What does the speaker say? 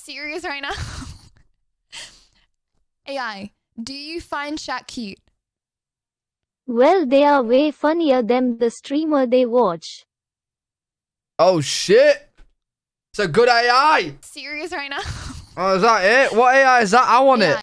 Serious right now? AI, do you find Shaq cute? Well, they are way funnier than the streamer they watch. Oh shit! It's a good AI. Serious right now? Oh, is that it? What AI is that? I want it.